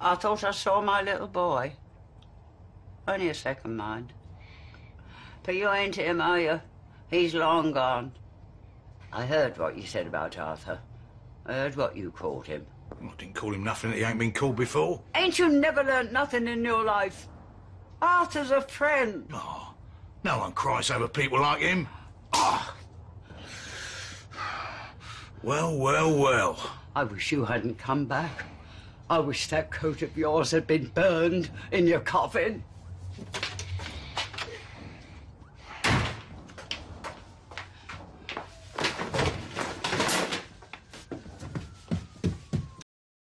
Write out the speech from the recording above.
I thought I saw my little boy. Only a second, mind. But you ain't him, are you? He's long gone. I heard what you said about Arthur. I heard what you called him. I didn't call him nothing that he ain't been called before. Ain't you never learnt nothing in your life? Arthur's a friend. Oh, no one cries over people like him. Oh. Well, well, well. I wish you hadn't come back. I wish that coat of yours had been burned in your coffin.